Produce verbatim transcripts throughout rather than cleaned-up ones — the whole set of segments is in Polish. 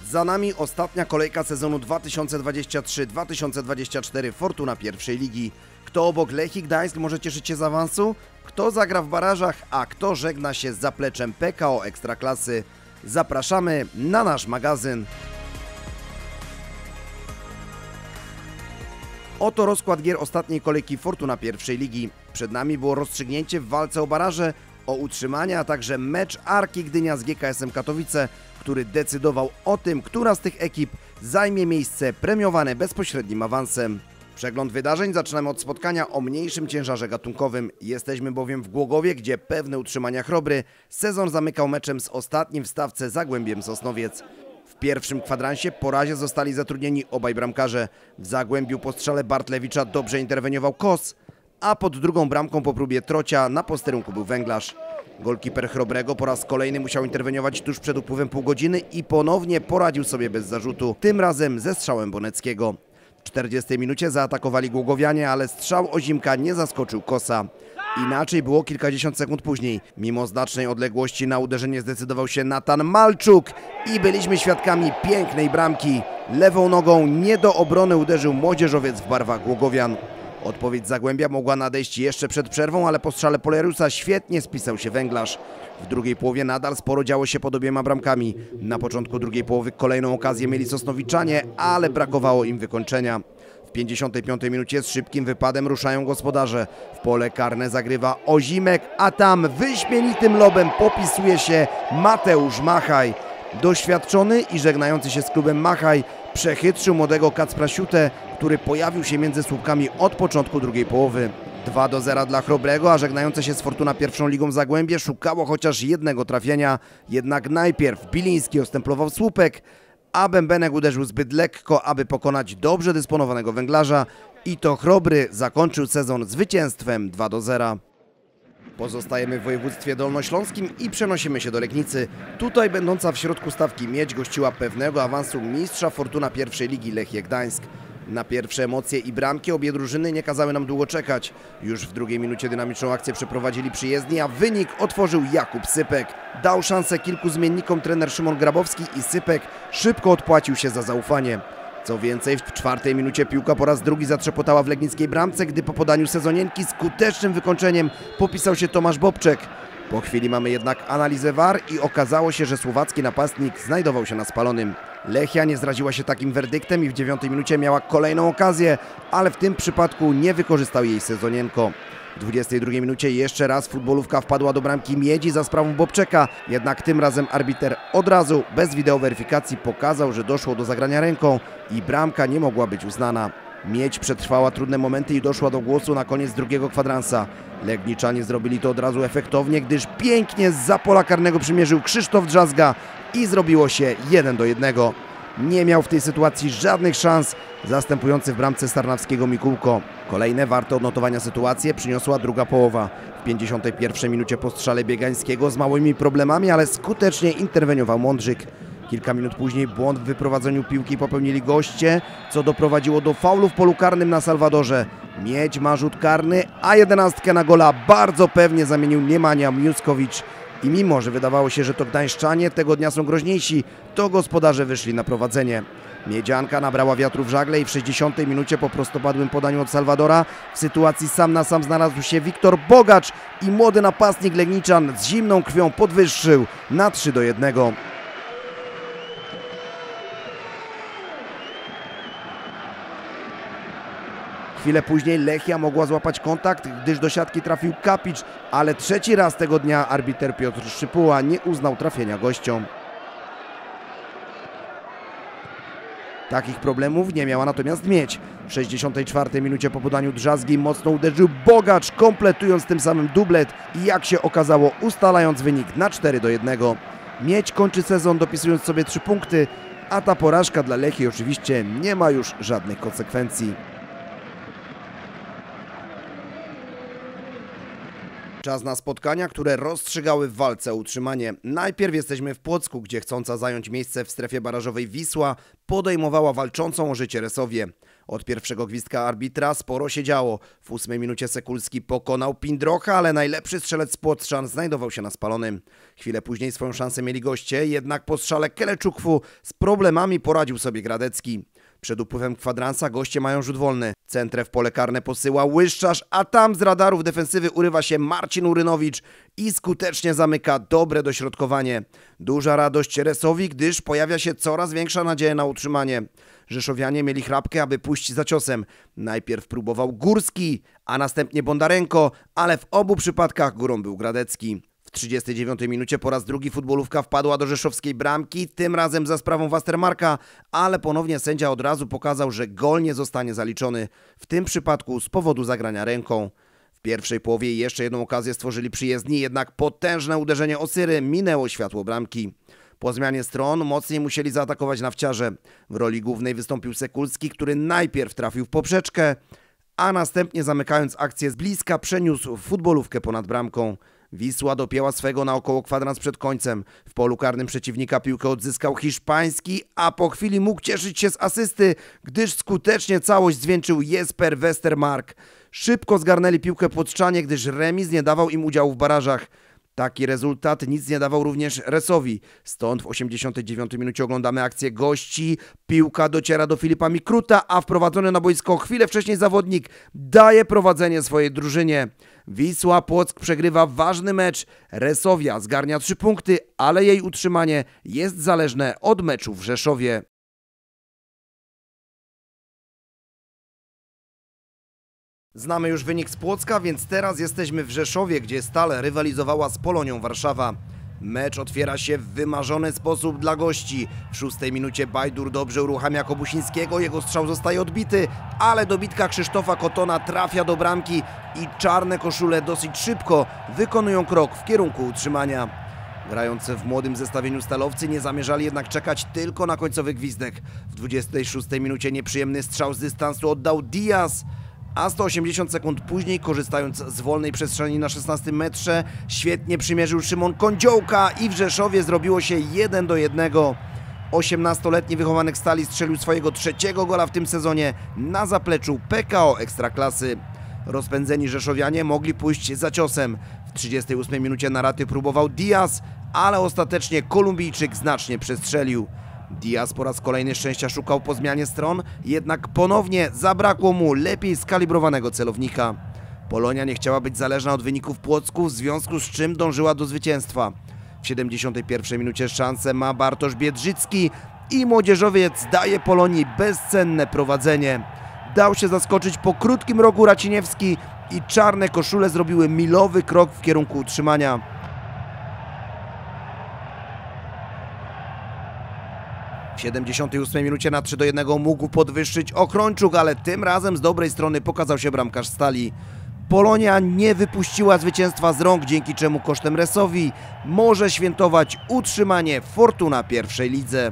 Za nami ostatnia kolejka sezonu dwa tysiące dwudziestego trzeciego dwa tysiące dwudziestego czwartego Fortuna pierwszej ligi. Kto obok Lechii Gdańsk może cieszyć się z awansu? Kto zagra w barażach, a kto żegna się z zapleczem P K O Ekstraklasy? Zapraszamy na nasz magazyn. Oto rozkład gier ostatniej kolejki Fortuna pierwszej ligi. Przed nami było rozstrzygnięcie w walce o baraże, o utrzymanie, a także mecz Arki Gdynia z G K S-em Katowice, który decydował o tym, która z tych ekip zajmie miejsce premiowane bezpośrednim awansem. Przegląd wydarzeń zaczynamy od spotkania o mniejszym ciężarze gatunkowym. Jesteśmy bowiem w Głogowie, gdzie pewne utrzymania Chrobry sezon zamykał meczem z ostatnim w stawce Zagłębiem Sosnowiec. W pierwszym kwadransie po razie zostali zatrudnieni obaj bramkarze. W Zagłębiu po strzale Bartlewicza dobrze interweniował Kos, a pod drugą bramką po próbie Trocia na posterunku był Węglarz. Golkiper Chrobrego po raz kolejny musiał interweniować tuż przed upływem pół godziny i ponownie poradził sobie bez zarzutu, tym razem ze strzałem Boneckiego. W czterdziestej minucie zaatakowali Głogowianie, ale strzał Ozimka nie zaskoczył Kosa. Inaczej było kilkadziesiąt sekund później. Mimo znacznej odległości na uderzenie zdecydował się Natan Malczuk i byliśmy świadkami pięknej bramki. Lewą nogą nie do obrony uderzył młodzieżowiec w barwach Głogowian. Odpowiedź Zagłębia mogła nadejść jeszcze przed przerwą, ale po strzale Poleriusa świetnie spisał się Węglarz. W drugiej połowie nadal sporo działo się pod obiema bramkami. Na początku drugiej połowy kolejną okazję mieli Sosnowiczanie, ale brakowało im wykończenia. W pięćdziesiątej piątej minucie z szybkim wypadem ruszają gospodarze. W pole karne zagrywa Ozimek, a tam wyśmienitym lobem popisuje się Mateusz Machaj. Doświadczony i żegnający się z klubem Machaj przechytrzył młodego Kacpra Siutę, który pojawił się między słupkami od początku drugiej połowy. dwa do zera dla Chrobrego, a żegnające się z Fortuna pierwszą ligą Zagłębie szukało chociaż jednego trafienia. Jednak najpierw Biliński ostemplował słupek, a Bębenek uderzył zbyt lekko, aby pokonać dobrze dysponowanego Węglarza i to Chrobry zakończył sezon zwycięstwem dwa do zera. Pozostajemy w województwie dolnośląskim i przenosimy się do Legnicy. Tutaj będąca w środku stawki Miedź gościła pewnego awansu mistrza Fortuna pierwszej ligi Lechię Gdańsk. Na pierwsze emocje i bramki obie drużyny nie kazały nam długo czekać. Już w drugiej minucie dynamiczną akcję przeprowadzili przyjezdni, a wynik otworzył Jakub Sypek. Dał szansę kilku zmiennikom trener Szymon Grabowski i Sypek szybko odpłacił się za zaufanie. Co więcej, w czwartej minucie piłka po raz drugi zatrzepotała w legnickiej bramce, gdy po podaniu Sezonienki skutecznym wykończeniem popisał się Tomasz Bobczek. Po chwili mamy jednak analizę V A R i okazało się, że słowacki napastnik znajdował się na spalonym. Lechia nie zraziła się takim werdyktem i w dziewiątej minucie miała kolejną okazję, ale w tym przypadku nie wykorzystał jej Sezonienko. W dwudziestej drugiej minucie jeszcze raz futbolówka wpadła do bramki Miedzi za sprawą Bobczeka, jednak tym razem arbiter od razu bez wideoweryfikacji pokazał, że doszło do zagrania ręką i bramka nie mogła być uznana. Miedź przetrwała trudne momenty i doszła do głosu na koniec drugiego kwadransa. Legniczanie zrobili to od razu efektownie, gdyż pięknie zza pola karnego przymierzył Krzysztof Drzazga i zrobiło się jeden do jednego. Nie miał w tej sytuacji żadnych szans zastępujący w bramce Sarnawskiego Mikulko. Kolejne warte odnotowania sytuacje przyniosła druga połowa. W pięćdziesiątej pierwszej minucie po strzale Biegańskiego z małymi problemami, ale skutecznie interweniował Mądrzyk. Kilka minut później błąd w wyprowadzeniu piłki popełnili goście, co doprowadziło do faulu w polu karnym na Salwadorze. Miedź ma rzut karny, a jedenastkę na gola bardzo pewnie zamienił Niemania Miuskowicz. I mimo, że wydawało się, że to gdańszczanie tego dnia są groźniejsi, to gospodarze wyszli na prowadzenie. Miedzianka nabrała wiatru w żagle i w sześćdziesiątej minucie po prostopadłym podaniu od Salwadora w sytuacji sam na sam znalazł się Wiktor Bogacz i młody napastnik Legniczan z zimną krwią podwyższył na trzy do jednego. Chwilę później Lechia mogła złapać kontakt, gdyż do siatki trafił Kapicz, ale trzeci raz tego dnia arbiter Piotr Szczypuła nie uznał trafienia gościom. Takich problemów nie miała natomiast Miedź. W sześćdziesiątej czwartej minucie po podaniu Drzazgi mocno uderzył Bogacz, kompletując tym samym dublet i jak się okazało ustalając wynik na cztery do jednego. Miedź kończy sezon dopisując sobie trzy punkty, a ta porażka dla Lechii oczywiście nie ma już żadnych konsekwencji. Czas na spotkania, które rozstrzygały w walce o utrzymanie. Najpierw jesteśmy w Płocku, gdzie chcąca zająć miejsce w strefie barażowej Wisła podejmowała walczącą o życie Resowię. Od pierwszego gwizdka arbitra sporo się działo. W ósmej minucie Sekulski pokonał Pindrocha, ale najlepszy strzelec z Płotrzan znajdował się na spalonym. Chwilę później swoją szansę mieli goście, jednak po strzale Keleczukwu z problemami poradził sobie Gradecki. Przed upływem kwadransa goście mają rzut wolny. Centrę w pole karne posyła Łyszczarz, a tam z radarów defensywy urywa się Marcin Urynowicz i skutecznie zamyka dobre dośrodkowanie. Duża radość Resowi, gdyż pojawia się coraz większa nadzieja na utrzymanie. Rzeszowianie mieli chrapkę, aby pójść za ciosem. Najpierw próbował Górski, a następnie Bondarenko, ale w obu przypadkach górą był Gradecki. W trzydziestej dziewiątej minucie po raz drugi futbolówka wpadła do rzeszowskiej bramki, tym razem za sprawą Wastermarka, ale ponownie sędzia od razu pokazał, że gol nie zostanie zaliczony, w tym przypadku z powodu zagrania ręką. W pierwszej połowie jeszcze jedną okazję stworzyli przyjezdni, jednak potężne uderzenie Osyry minęło światło bramki. Po zmianie stron mocniej musieli zaatakować nawciarze. W roli głównej wystąpił Sekulski, który najpierw trafił w poprzeczkę, a następnie zamykając akcję z bliska przeniósł futbolówkę ponad bramką. Wisła dopięła swego na około kwadrans przed końcem. W polu karnym przeciwnika piłkę odzyskał hiszpański, a po chwili mógł cieszyć się z asysty, gdyż skutecznie całość zwieńczył Jesper Westermark. Szybko zgarnęli piłkę Płotczanie, gdyż remis nie dawał im udziału w barażach. Taki rezultat nic nie dawał również Resowi. Stąd w osiemdziesiątej dziewiątej minucie oglądamy akcję gości. Piłka dociera do Filipa Mikruta, a wprowadzony na boisko chwilę wcześniej zawodnik daje prowadzenie swojej drużynie. Wisła Płock przegrywa ważny mecz. Resowia zgarnia trzy punkty, ale jej utrzymanie jest zależne od meczu w Rzeszowie. Znamy już wynik z Płocka, więc teraz jesteśmy w Rzeszowie, gdzie Stal rywalizowała z Polonią Warszawa. Mecz otwiera się w wymarzony sposób dla gości. W szóstej minucie Bajdur dobrze uruchamia Kobusińskiego, jego strzał zostaje odbity, ale dobitka Krzysztofa Kotona trafia do bramki i czarne koszule dosyć szybko wykonują krok w kierunku utrzymania. Grający w młodym zestawieniu stalowcy nie zamierzali jednak czekać tylko na końcowy gwizdek. W dwudziestej szóstej minucie nieprzyjemny strzał z dystansu oddał Diaz, a sto osiemdziesiąt sekund później, korzystając z wolnej przestrzeni na szesnastym metrze, świetnie przymierzył Szymon Kądziołka i w Rzeszowie zrobiło się jeden do jednego. osiemnastoletni wychowanek Stali strzelił swojego trzeciego gola w tym sezonie na zapleczu P K O Ekstraklasy. Rozpędzeni rzeszowianie mogli pójść za ciosem. W trzydziestej ósmej minucie na raty próbował Diaz, ale ostatecznie Kolumbijczyk znacznie przestrzelił. Diaz po raz kolejny szczęścia szukał po zmianie stron, jednak ponownie zabrakło mu lepiej skalibrowanego celownika. Polonia nie chciała być zależna od wyników Płocku, w związku z czym dążyła do zwycięstwa. W siedemdziesiątej pierwszej minucie szansę ma Bartosz Biedrzycki i młodzieżowiec daje Polonii bezcenne prowadzenie. Dał się zaskoczyć po krótkim rogu Raciniewski i czarne koszule zrobiły milowy krok w kierunku utrzymania. W siedemdziesiątej ósmej minucie na trzy do jednego mógł podwyższyć Ochrończuk, ale tym razem z dobrej strony pokazał się bramkarz Stali. Polonia nie wypuściła zwycięstwa z rąk, dzięki czemu kosztem Resowi może świętować utrzymanie Fortuna pierwszej lidze.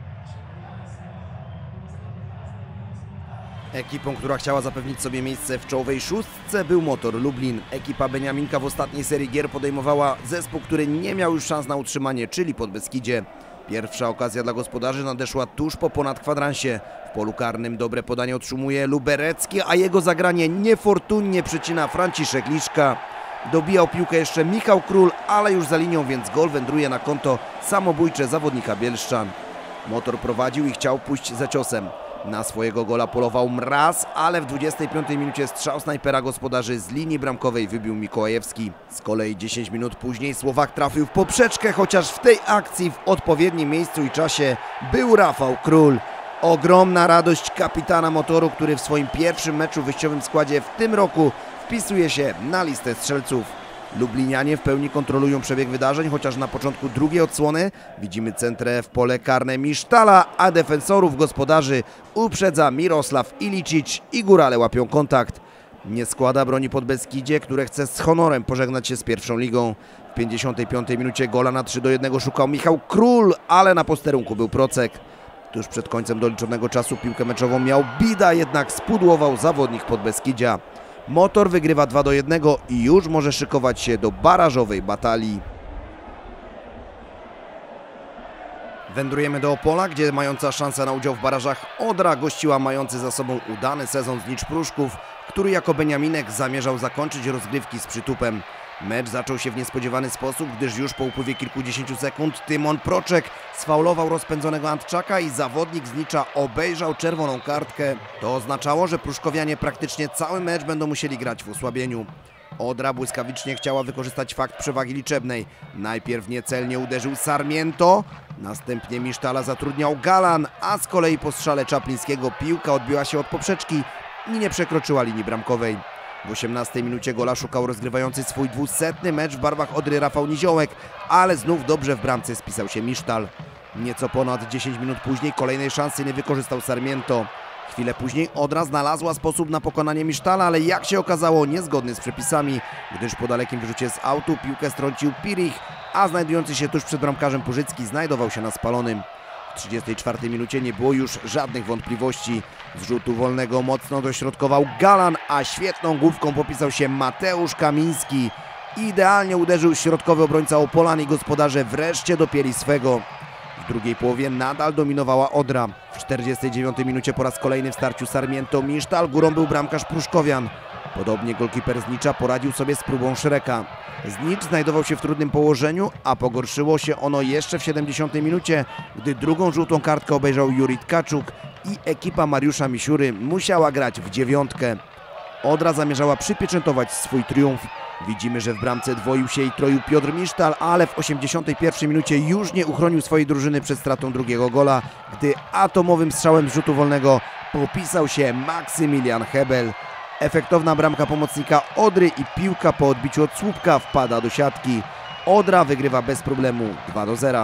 Ekipą, która chciała zapewnić sobie miejsce w czołowej szóstce, był Motor Lublin. Ekipa Beniaminka w ostatniej serii gier podejmowała zespół, który nie miał już szans na utrzymanie, czyli Podbeskidzie. Pierwsza okazja dla gospodarzy nadeszła tuż po ponadkwadransie. W polu karnym dobre podanie otrzymuje Luberecki, a jego zagranie niefortunnie przecina Franciszek Liszka. Dobijał piłkę jeszcze Michał Król, ale już za linią, więc gol wędruje na konto samobójcze zawodnika Bielszczan. Motor prowadził i chciał pójść za ciosem. Na swojego gola polował Mraz, ale w dwudziestej piątej minucie strzał snajpera gospodarzy z linii bramkowej wybił Mikołajewski. Z kolei dziesięć minut później Słowak trafił w poprzeczkę, chociaż w tej akcji w odpowiednim miejscu i czasie był Rafał Król. Ogromna radość kapitana Motoru, który w swoim pierwszym meczu w wyjściowym składzie w tym roku wpisuje się na listę strzelców. Lublinianie w pełni kontrolują przebieg wydarzeń, chociaż na początku drugiej odsłony widzimy centrę w pole karne Misztala, a defensorów gospodarzy uprzedza Mirosław Ilicic i górale łapią kontakt. Nie składa broni Podbeskidzie, które chce z honorem pożegnać się z pierwszą ligą. W pięćdziesiątej piątej minucie gola na trzy do jednego szukał Michał Król, ale na posterunku był Procek. Tuż przed końcem doliczonego czasu piłkę meczową miał Bida, jednak spudłował zawodnik Podbeskidzia. Motor wygrywa dwa do jednego i już może szykować się do barażowej batalii. Wędrujemy do Opola, gdzie mająca szansę na udział w barażach Odra gościła mający za sobą udany sezon Znicz Pruszków, który jako Beniaminek zamierzał zakończyć rozgrywki z przytupem. Mecz zaczął się w niespodziewany sposób, gdyż już po upływie kilkudziesięciu sekund Tymon Proczek sfaulował rozpędzonego Antczaka i zawodnik Znicza obejrzał czerwoną kartkę. To oznaczało, że pruszkowianie praktycznie cały mecz będą musieli grać w osłabieniu. Odra błyskawicznie chciała wykorzystać fakt przewagi liczebnej. Najpierw niecelnie uderzył Sarmiento, następnie Misztala zatrudniał Galan, a z kolei po strzale Czaplińskiego piłka odbiła się od poprzeczki i nie przekroczyła linii bramkowej. W osiemnastej minucie gola szukał rozgrywający swój dwusetny mecz w barwach Odry Rafał Niziołek, ale znów dobrze w bramce spisał się Misztal. Nieco ponad dziesięć minut później kolejnej szansy nie wykorzystał Sarmiento. Chwilę później Odra znalazła sposób na pokonanie Misztala, ale jak się okazało niezgodny z przepisami, gdyż po dalekim wyrzucie z autu piłkę strącił Pirich, a znajdujący się tuż przed bramkarzem Purzycki znajdował się na spalonym. W trzydziestej czwartej minucie nie było już żadnych wątpliwości. Z rzutu wolnego mocno dośrodkował Galan, a świetną główką popisał się Mateusz Kamiński. Idealnie uderzył środkowy obrońca Opolan i gospodarze wreszcie dopięli swego. W drugiej połowie nadal dominowała Odra. W czterdziestej dziewiątej minucie po raz kolejny w starciu Sarmiento Misztal, górą był bramkarz Pruszkowian. Podobnie golkiper Znicza poradził sobie z próbą Szreka. Znicz znajdował się w trudnym położeniu, a pogorszyło się ono jeszcze w siedemdziesiątej minucie, gdy drugą żółtą kartkę obejrzał Juri Tkaczuk i ekipa Mariusza Misiury musiała grać w dziewiątkę. Odra zamierzała przypieczętować swój triumf. Widzimy, że w bramce dwoił się i troił Piotr Misztal, ale w osiemdziesiątej pierwszej minucie już nie uchronił swojej drużyny przed stratą drugiego gola, gdy atomowym strzałem z rzutu wolnego popisał się Maksymilian Hebel. Efektowna bramka pomocnika Odry i piłka po odbiciu od słupka wpada do siatki. Odra wygrywa bez problemu dwa do zera.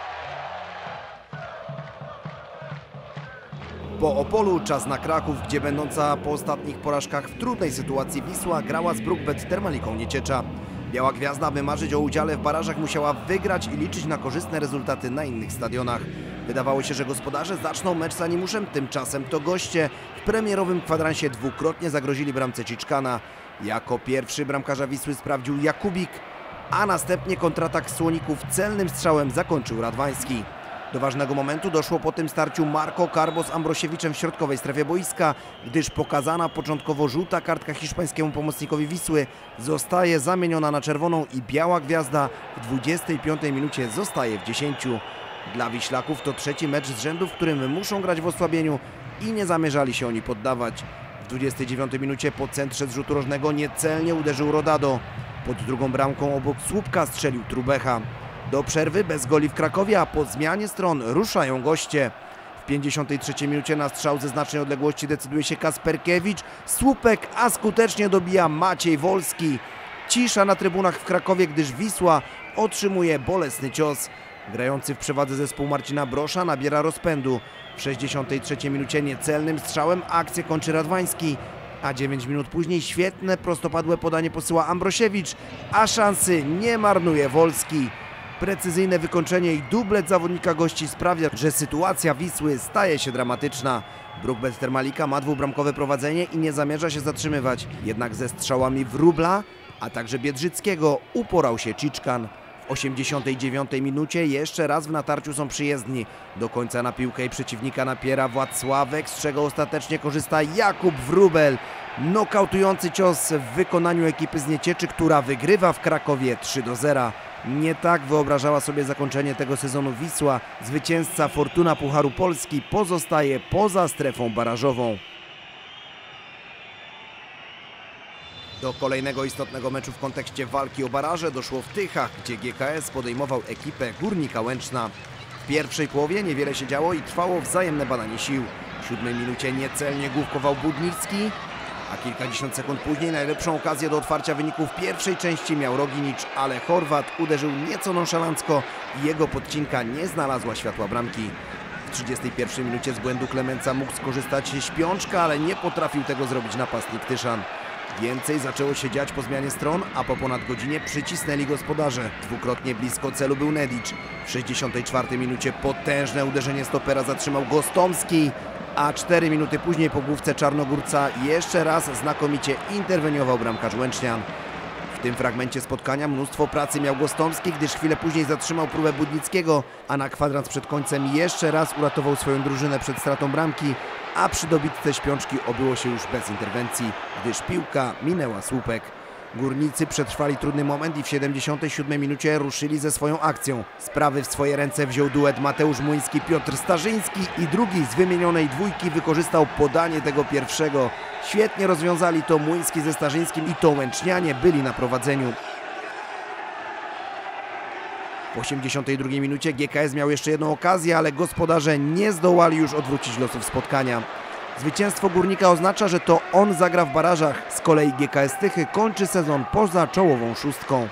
Po Opolu czas na Kraków, gdzie będąca po ostatnich porażkach w trudnej sytuacji Wisła grała z Brookbet Termaliką Nieciecza. Biała Gwiazda, aby marzyć o udziale w barażach, musiała wygrać i liczyć na korzystne rezultaty na innych stadionach. Wydawało się, że gospodarze zaczną mecz z Animuszem, tymczasem to goście w premierowym kwadransie dwukrotnie zagrozili bramce Ciczkana. Jako pierwszy bramkarza Wisły sprawdził Jakubik, a następnie kontratak Słoników celnym strzałem zakończył Radwański. Do ważnego momentu doszło po tym starciu Marco Carbo z Ambrosiewiczem w środkowej strefie boiska, gdyż pokazana początkowo żółta kartka hiszpańskiemu pomocnikowi Wisły zostaje zamieniona na czerwoną i Biała Gwiazda w dwudziestej piątej minucie zostaje w dziesięciu. Dla Wiślaków to trzeci mecz z rzędu, w którym muszą grać w osłabieniu i nie zamierzali się oni poddawać. W dwudziestej dziewiątej minucie po centrze z rzutu rożnego niecelnie uderzył Rodado. Pod drugą bramką obok słupka strzelił Trubecha. Do przerwy bez goli w Krakowie, a po zmianie stron ruszają goście. W pięćdziesiątej trzeciej minucie na strzał ze znacznej odległości decyduje się Kasperkiewicz. Słupek, a skutecznie dobija Maciej Wolski. Cisza na trybunach w Krakowie, gdyż Wisła otrzymuje bolesny cios. Grający w przewadze zespół Marcina Brosza nabiera rozpędu. W sześćdziesiątej trzeciej minucie niecelnym strzałem akcję kończy Radwański, a dziewięć minut później świetne prostopadłe podanie posyła Ambrosiewicz, a szansy nie marnuje Wolski. Precyzyjne wykończenie i dublet zawodnika gości sprawia, że sytuacja Wisły staje się dramatyczna. Brookbet Termalika ma dwubramkowe prowadzenie i nie zamierza się zatrzymywać. Jednak ze strzałami Wróbla, a także Biedrzyckiego uporał się Ciczkan. W osiemdziesiątej dziewiątej minucie jeszcze raz w natarciu są przyjezdni. Do końca na piłkę i przeciwnika napiera Władysławek, z czego ostatecznie korzysta Jakub Wróbel. Nokautujący cios w wykonaniu ekipy z Niecieczy, która wygrywa w Krakowie trzy do zera. Nie tak wyobrażała sobie zakończenie tego sezonu Wisła. Zwycięzca Fortuna Pucharu Polski pozostaje poza strefą barażową. Do kolejnego istotnego meczu w kontekście walki o baraże doszło w Tychach, gdzie G K S podejmował ekipę Górnika Łęczna. W pierwszej połowie niewiele się działo i trwało wzajemne badanie sił. W siódmej minucie niecelnie główkował Budnicki, a kilkadziesiąt sekund później najlepszą okazję do otwarcia wyników pierwszej części miał Roginicz, ale Chorwat uderzył nieco nonszalancko i jego podcinka nie znalazła światła bramki. W trzydziestej pierwszej minucie z błędu Klemenca mógł skorzystać Śpiączka, ale nie potrafił tego zrobić napastnik Tyszan. Więcej zaczęło się dziać po zmianie stron, a po ponad godzinie przycisnęli gospodarze. Dwukrotnie blisko celu był Nedić. W sześćdziesiątej czwartej minucie potężne uderzenie stopera zatrzymał Gostomski, A cztery minuty później po główce Czarnogórca jeszcze raz znakomicie interweniował bramkarz Łęcznian. W tym fragmencie spotkania mnóstwo pracy miał Gostomski, gdyż chwilę później zatrzymał próbę Budnickiego, a na kwadrans przed końcem jeszcze raz uratował swoją drużynę przed stratą bramki, a przy dobitce Śpiączki obyło się już bez interwencji, gdyż piłka minęła słupek. Górnicy przetrwali trudny moment i w siedemdziesiątej siódmej minucie ruszyli ze swoją akcją. Sprawy w swoje ręce wziął duet Mateusz Młyński-Piotr Starzyński i drugi z wymienionej dwójki wykorzystał podanie tego pierwszego. Świetnie rozwiązali to Młyński ze Starzyńskim i to Łęcznianie byli na prowadzeniu. W osiemdziesiątej drugiej minucie G K S miał jeszcze jedną okazję, ale gospodarze nie zdołali już odwrócić losów spotkania. Zwycięstwo Górnika oznacza, że to on zagra w barażach. Z kolei G K S Tychy kończy sezon poza czołową szóstką.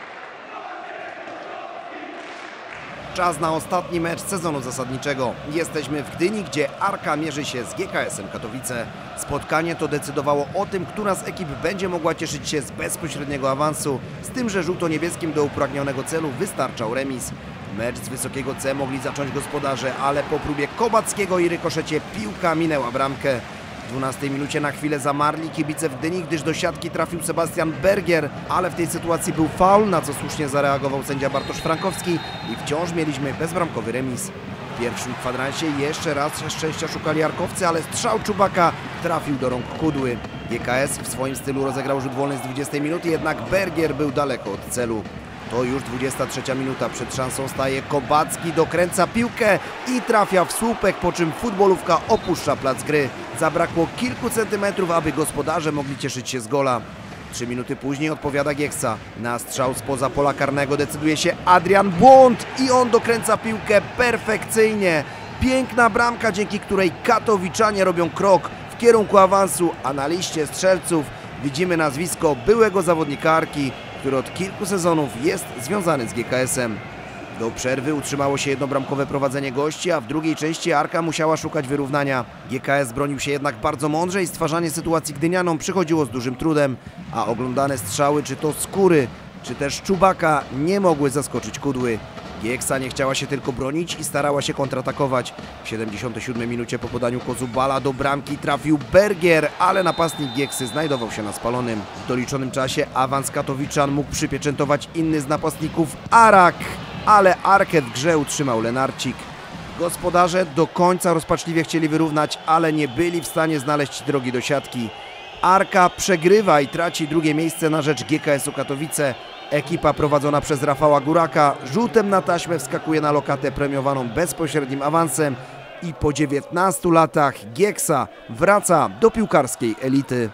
Czas na ostatni mecz sezonu zasadniczego. Jesteśmy w Gdyni, gdzie Arka mierzy się z G K S-em Katowice. Spotkanie to decydowało o tym, która z ekip będzie mogła cieszyć się z bezpośredniego awansu, z tym, że żółto-niebieskim do upragnionego celu wystarczał remis. Mecz z wysokiego C mogli zacząć gospodarze, ale po próbie Kobackiego i rykoszecie piłka minęła bramkę. W dwunastej minucie na chwilę zamarli kibice w Gdyni, gdyż do siatki trafił Sebastian Bergier, ale w tej sytuacji był faul, na co słusznie zareagował sędzia Bartosz Frankowski i wciąż mieliśmy bezbramkowy remis. W pierwszym kwadransie jeszcze raz szczęścia szukali Arkowcy, ale strzał Czubaka trafił do rąk Kudły. G K S w swoim stylu rozegrał rzut wolny z dwudziestej minuty, jednak Bergier był daleko od celu. To już dwudziesta trzecia minuta, przed szansą staje Kobacki, dokręca piłkę i trafia w słupek, po czym futbolówka opuszcza plac gry. Zabrakło kilku centymetrów, aby gospodarze mogli cieszyć się z gola. Trzy minuty później odpowiada Gieksa. Na strzał spoza pola karnego decyduje się Adrian Błąd i on dokręca piłkę perfekcyjnie. Piękna bramka, dzięki której katowiczanie robią krok w kierunku awansu, a na liście strzelców widzimy nazwisko byłego zawodnika Arki, który od kilku sezonów jest związany z G K S-em. Do przerwy utrzymało się jednobramkowe prowadzenie gości, a w drugiej części Arka musiała szukać wyrównania. G K S bronił się jednak bardzo mądrze i stwarzanie sytuacji gdynianom przychodziło z dużym trudem, a oglądane strzały, czy to Skóry, czy też Czubaka, nie mogły zaskoczyć Kudły. Gieksa nie chciała się tylko bronić i starała się kontratakować. W siedemdziesiątej siódmej minucie po podaniu Kozubala do bramki trafił Bergier, ale napastnik Gieksy znajdował się na spalonym. W doliczonym czasie awans katowiczan mógł przypieczętować inny z napastników, Arak, ale Arkę w grze utrzymał Lenarcik. Gospodarze do końca rozpaczliwie chcieli wyrównać, ale nie byli w stanie znaleźć drogi do siatki. Arka przegrywa i traci drugie miejsce na rzecz G K S-u Katowice. Ekipa prowadzona przez Rafała Góraka rzutem na taśmę wskakuje na lokatę premiowaną bezpośrednim awansem i po dziewiętnastu latach Gieksa wraca do piłkarskiej elity.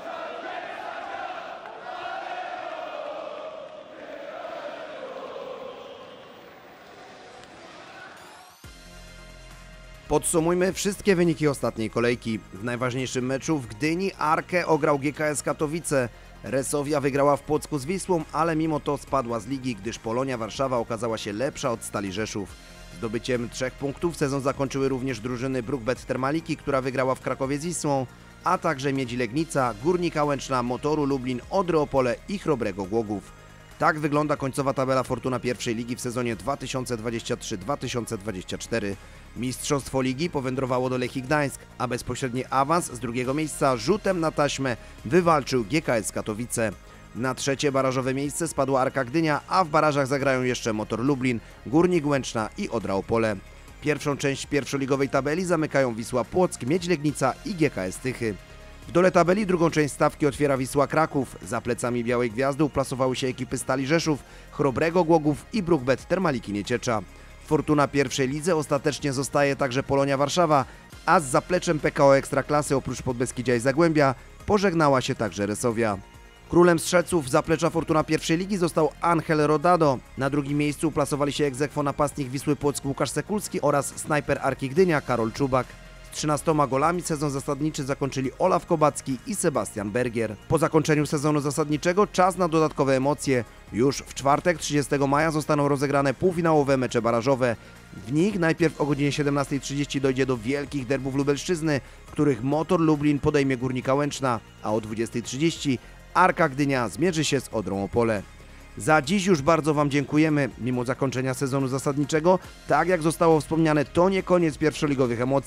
Podsumujmy wszystkie wyniki ostatniej kolejki. W najważniejszym meczu w Gdyni Arkę ograł G K S Katowice. Resowia wygrała w Płocku z Wisłą, ale mimo to spadła z ligi, gdyż Polonia Warszawa okazała się lepsza od Stali Rzeszów. Zdobyciem trzech punktów sezon zakończyły również drużyny Brukbet Termaliki, która wygrała w Krakowie z Wisłą, a także Miedzi Legnica, Górnika Łęczna, Motoru Lublin, Odry Opole i Chrobrego Głogów. Tak wygląda końcowa tabela Fortuna pierwszej ligi w sezonie dwa tysiące dwudziestym trzecim dwa tysiące dwudziestym czwartym. Mistrzostwo ligi powędrowało do Lechii Gdańsk, a bezpośredni awans z drugiego miejsca rzutem na taśmę wywalczył G K S Katowice. Na trzecie barażowe miejsce spadła Arka Gdynia, a w barażach zagrają jeszcze Motor Lublin, Górnik Łęczna i Odra Opole. Pierwszą część pierwszoligowej tabeli zamykają Wisła Płock, Miedź Legnica i G K S Tychy. W dole tabeli drugą część stawki otwiera Wisła Kraków. Za plecami Białej Gwiazdy uplasowały się ekipy Stali Rzeszów, Chrobrego Głogów i Brukbet Termaliki Nieciecza. W Fortuna pierwszej lidze ostatecznie zostaje także Polonia Warszawa, a z zapleczem P K O Ekstraklasy oprócz Podbeskidzia i Zagłębia pożegnała się także Resowia. Królem strzelców zaplecza Fortuna pierwszej ligi został Angel Rodado. Na drugim miejscu uplasowali się ex aequo napastnik Wisły Płock Łukasz Sekulski oraz snajper Arki Gdynia Karol Czubak. Z trzynastoma golami sezon zasadniczy zakończyli Olaf Kobacki i Sebastian Bergier. Po zakończeniu sezonu zasadniczego czas na dodatkowe emocje. Już w czwartek, trzydziestego maja zostaną rozegrane półfinałowe mecze barażowe. W nich najpierw o godzinie siedemnastej trzydzieści dojdzie do wielkich derbów Lubelszczyzny, w których Motor Lublin podejmie Górnika Łęczna, a o dwudziestej trzydzieści Arka Gdynia zmierzy się z Odrą Opole. Za dziś już bardzo Wam dziękujemy. Mimo zakończenia sezonu zasadniczego, tak jak zostało wspomniane, to nie koniec pierwszoligowych emocji.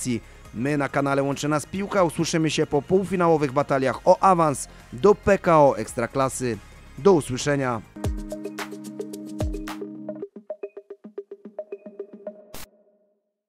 My na kanale Łączy Nas Piłka usłyszymy się po półfinałowych bataliach o awans do P K O Ekstraklasy. Do usłyszenia.